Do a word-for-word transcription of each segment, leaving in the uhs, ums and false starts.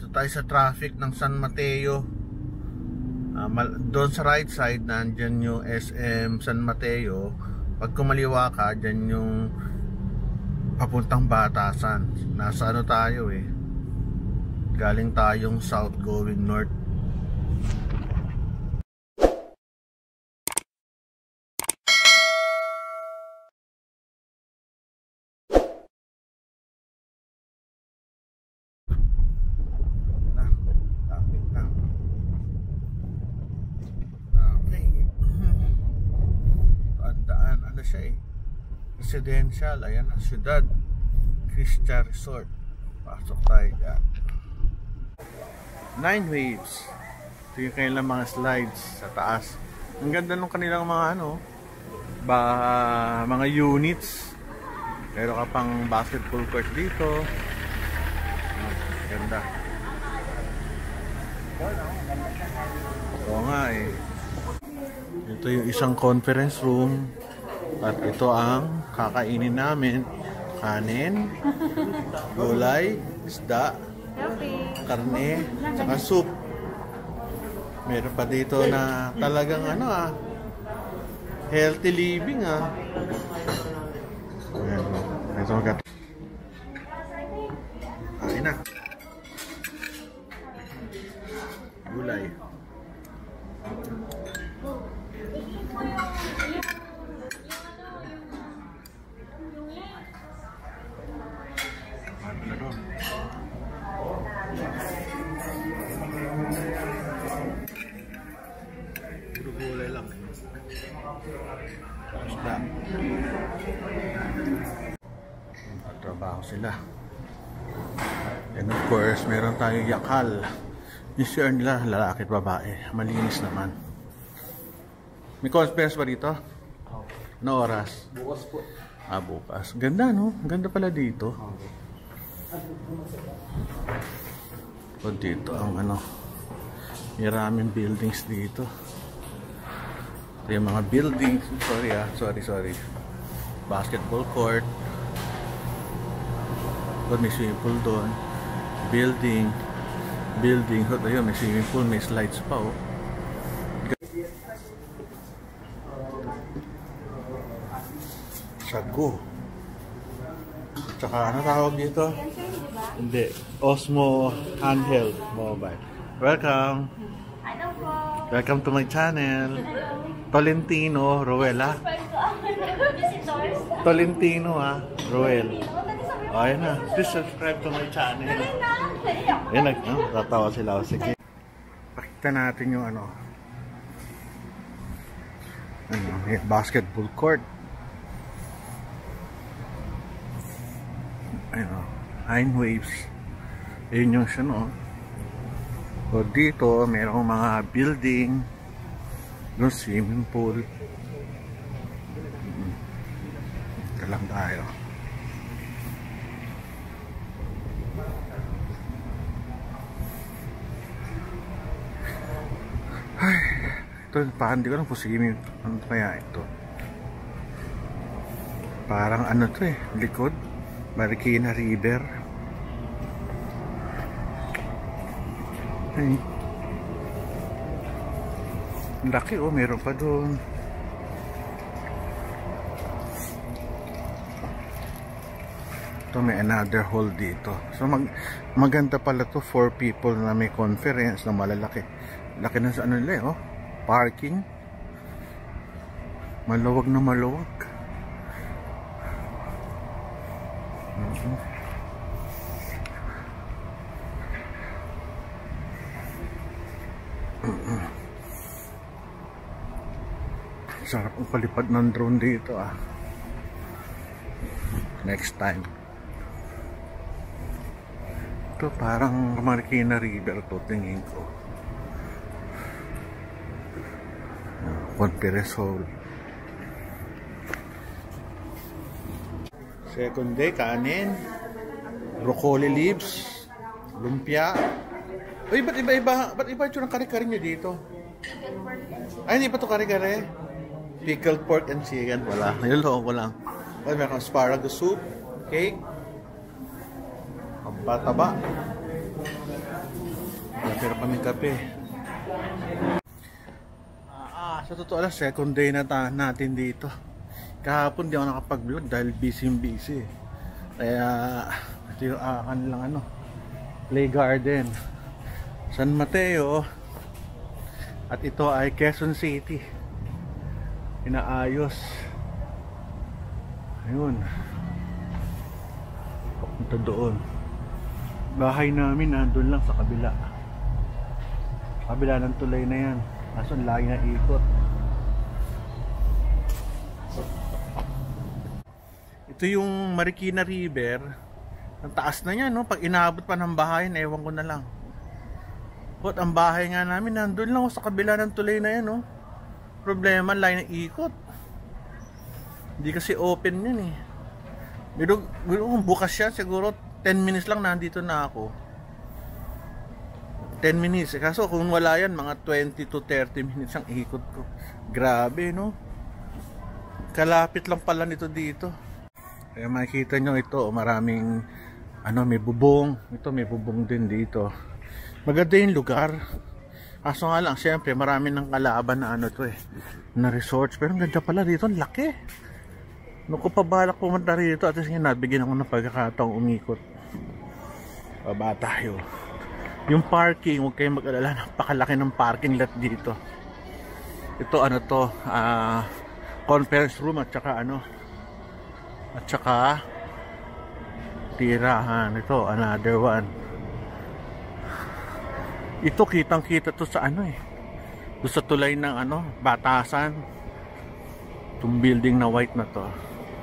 tayo sa traffic ng San Mateo. Uh, doon sa right side, nandyan yung S M San Mateo. Pag kumaliwa ka, dyan yung papuntang Batasan. Nasa ano tayo eh. Galing tayong south going north. Siya eh. Residential, ayan na, Ciudad Crista Resort. Pasok tayo dyan. Nine Waves. Ito yung kanilang mga slides sa taas. Ang ganda nung kanilang mga ano ba, mga units. Meron ka pang basketball court dito. Ganda. Oo nga eh. Ito yung isang conference room. At ito ang kakainin namin. Kanin, gulay, isda, karne, saka soup. Meron pa dito na talagang ano ah, healthy living ah. Ayan, ito maganda. Kain na. Gulay. Puro gulay lang. Basta. Trabaho sila. And of course, meron tayong yakal. Yung share nila, lalaki at babae. Malinis naman. May conference ba dito? Ano oras? Bukas po. Ah, bukas. Ganda no? Ganda pala dito. O dito ang ano, maraming buildings dito. Ito yung mga buildings. Sorry ah, sorry sorry. Basketball court. Doon may swimming pool doon. Building. Building. Ito yun, may swimming pool, may slides pa oh. Sago. Tsaka ano tawag dito? Hindi. Osmo handheld mobile. Welcome. Welcome to my channel. Tolentino Roel ah. Tolentino ah. Roel. Oh, ayan na. Please subscribe to my channel. Ayan na. Oh, tatawa sila. Sige. Pakita natin yung ano. Ano, basketball court. Ayun o, Nine Waves. Ayun yung siya no. So dito mayroong mga building, yung swimming pool. Ito lang tayo. Ay, ito parang hindi ko lang po swimming. Ano kaya ito? Parang ano to eh, likod Marikina River. Ay. Laki oh, meron pa doon. Ito may another hall dito. So mag maganda pala to for people na may conference na malalaki. Laki na sa ano nila oh. Parking. Maluwag na maluwag. Mm-hmm. Mm-hmm. Sarap ang palipad ng drone dito ah. Next time. Ito parang Marikina River to tingin ko. Conference hall. Second day, kanin, broccoli leaves, lumpia. Uy, ba't iba-iba? Ba't iba ito ng kare-kare nyo dito? Ay, hindi pa ito kare-kare? Pickled pork and chicken. Wala. Niloloko ko lang. Ay, meron asparagus soup, cake, ang bataba. kaming kape. Ah, sa totoo lang, second day na ta natin dito. Kahapon di ako nakapag-vlog dahil busy busy. Kaya ito yung uh, kanilang ano, play garden, San Mateo. At ito ay Quezon City. Inaayos. Ayun. Papunta doon. Bahay namin nandun lang sa kabila. Kabila ng tulay na yan. Kaso lagi na ikot. Ito yung Marikina River. Ang taas na yan, no? Pag inaabot pa ng bahay, ewan ko na lang. But ang bahay nga namin nandun lang sa kabila ng tulay na yan, no? Problema, lagi na ikot. Hindi kasi open yan eh. Pero kung bukas siya, siguro ten minutes lang nandito na ako. ten minutes. Kaso kung wala yan, mga twenty to thirty minutes ang ikot ko. Grabe, no? Kalapit lang pala nito dito. Kaya makikita nyo ito, maraming ano, may bubong. Ito may bubong din dito. Maganda yung lugar. Kaso nga lang, syempre marami ng kalaban na ano to eh, na resorts. Pero ang ganda pala dito, ang laki. Nung ko pa balak pumunta rito, at least nabigyan ako ng pagkakataong umikot. Baba tayo. Yung parking, huwag kayong mag-alala, napakalaki ng parking lot dito. Ito ano to, uh, conference room at saka ano, at saka tirahan. Ito, another one. Ito kitang kita to sa ano eh, doon sa tulay ng ano, Batasan. Itong building na white na to.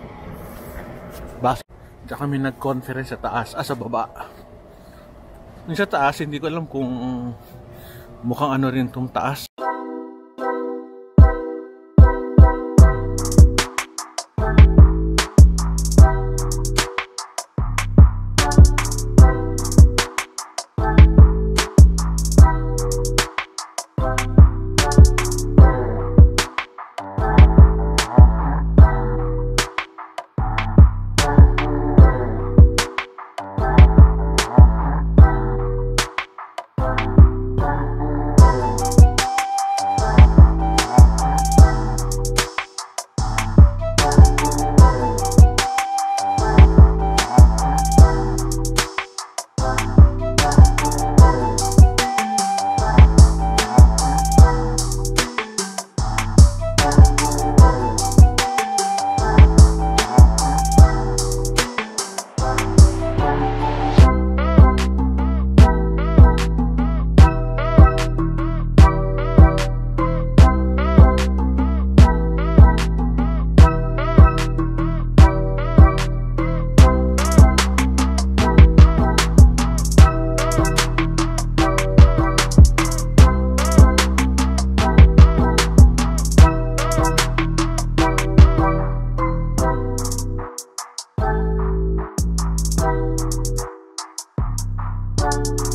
Bas, diyan kami nag-conference sa taas, ah sa baba. Yung sa taas, hindi ko alam kung mukhang ano rin itong taas. Bye.